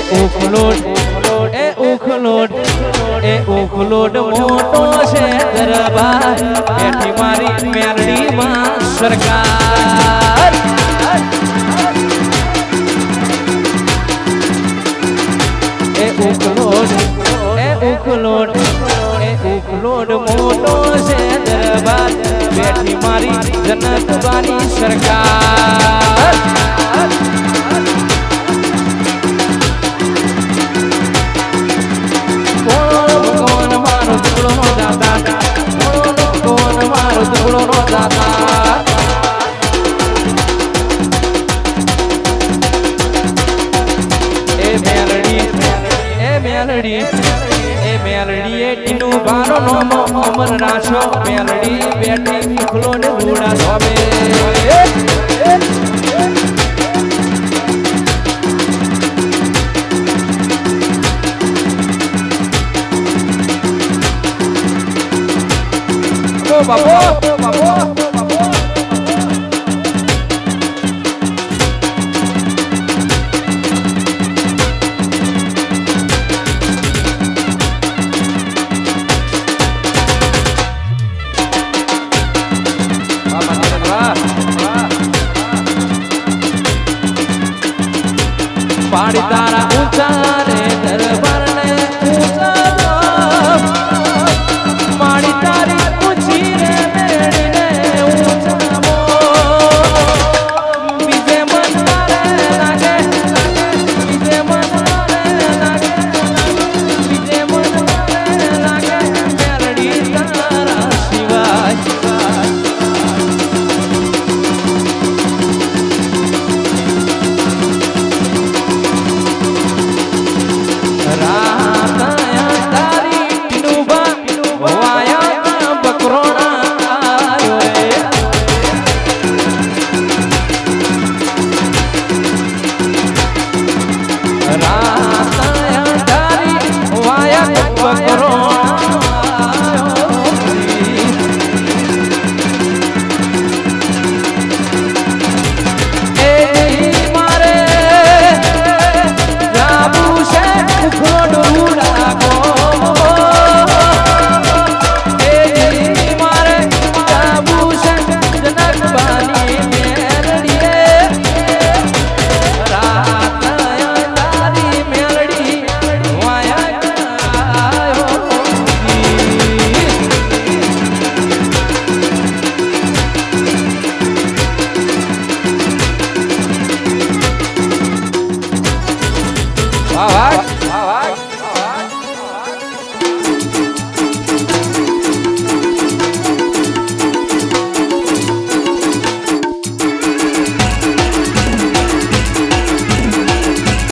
ઉખલોડ મોટો છે દરબાર બેઠી મારી મેલડી માં સરકાર ઉખલોડ મોટો છે દરબાર બેઠી મારી જનકવાની સરકાર અમર રાશો મેલડી બેઠી ઉખલોડ રૂડા સોમે બાબો પાડી તારા ઊંચા રે દરબાર ને ઊંચા માડી તારી ઊંચી રે મેળી ને ઊંચા બીજે મન મારે લાગે બીજે મન મારે લાગે બીજે મન મારે લાગે મેલડી તારા શિવાય All right.